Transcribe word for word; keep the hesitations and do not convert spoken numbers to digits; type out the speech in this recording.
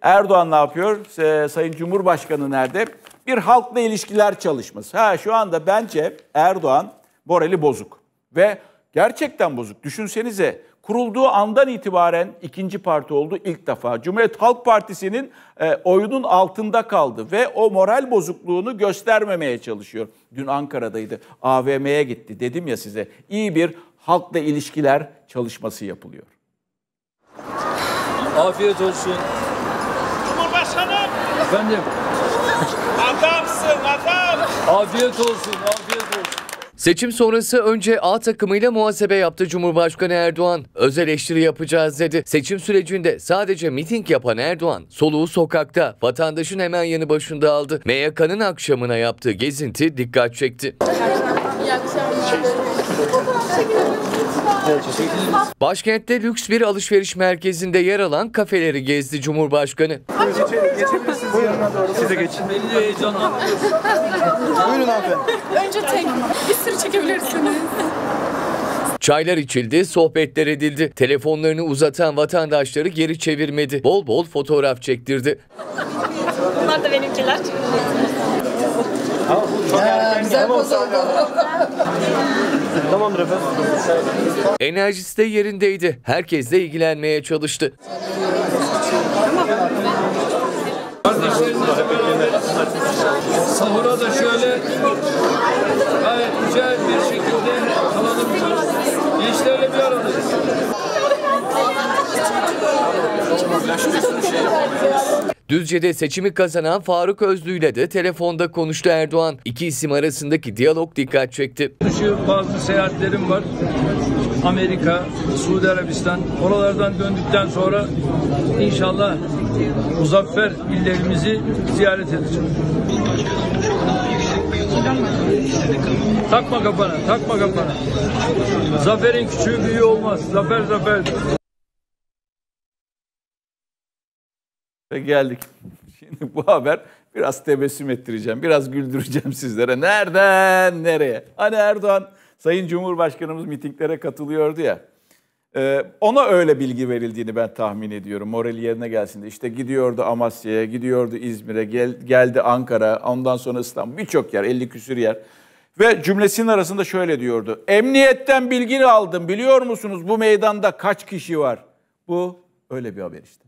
Erdoğan ne yapıyor? Sayın Cumhurbaşkanı nerede? Bir halkla ilişkiler çalışması. Ha, şu anda bence Erdoğan morali bozuk. Ve gerçekten bozuk. Düşünsenize, kurulduğu andan itibaren ikinci parti oldu ilk defa. Cumhuriyet Halk Partisi'nin e, oyunun altında kaldı ve o moral bozukluğunu göstermemeye çalışıyor. Dün Ankara'daydı, A V M'ye gitti. Dedim ya size, iyi bir halkla ilişkiler çalışması yapılıyor. Afiyet olsun. Cumhurbaşkanım. Efendim. Adamsın adam. Afiyet olsun, afiyet olsun. Seçim sonrası önce A takımıyla muhasebe yaptı Cumhurbaşkanı Erdoğan. Öz eleştiri yapacağız dedi. Seçim sürecinde sadece miting yapan Erdoğan, soluğu sokakta, vatandaşın hemen yanı başında aldı. M Y K'nın akşamına yaptığı gezinti dikkat çekti. İyi akşamlar. Başkentte lüks bir alışveriş merkezinde yer alan kafeleri gezdi Cumhurbaşkanı. Geçebilirsiniz yanına doğru. Size geçin. Beni de heyecanlandırıyorsun. Buyurun hanımefendi. Önce tek bir sürü çekebilirsiniz. Çaylar içildi, sohbetler edildi. Telefonlarını uzatan vatandaşları geri çevirmedi. Bol bol fotoğraf çektirdi. Bunlar da benimkiler. Ya, güzel poz oldu. Tamamdır efendim. Enerjisi de yerindeydi. Herkesle ilgilenmeye çalıştı. Kardeşlerinizle beraber sahura da şöyle gayet güzel bir şekilde kalalım. Gençlerle bir aradayız. Düzce'de seçimi kazanan Faruk Özlü ile de telefonda konuştu Erdoğan. İki isim arasındaki diyalog dikkat çekti. Dışı bazı seyahatlerim var. Amerika, Suudi Arabistan. Oralardan döndükten sonra inşallah muzaffer illerimizi ziyaret edeceğim. Takma kafana, takma kafana. Zaferin küçüğü büyüğü olmaz. Zafer zaferdir. Ve geldik. Şimdi bu haber biraz tebessüm ettireceğim, biraz güldüreceğim sizlere. Nereden nereye? Hani Erdoğan, Sayın Cumhurbaşkanımız mitinglere katılıyordu ya. Ona öyle bilgi verildiğini ben tahmin ediyorum. Morali yerine gelsin de. İşte gidiyordu Amasya'ya, gidiyordu İzmir'e, gel, geldi Ankara, ondan sonra İstanbul, birçok yer, elli küsür yer. Ve cümlesinin arasında şöyle diyordu. Emniyetten bilgi aldım, biliyor musunuz bu meydanda kaç kişi var? Bu öyle bir haber işte.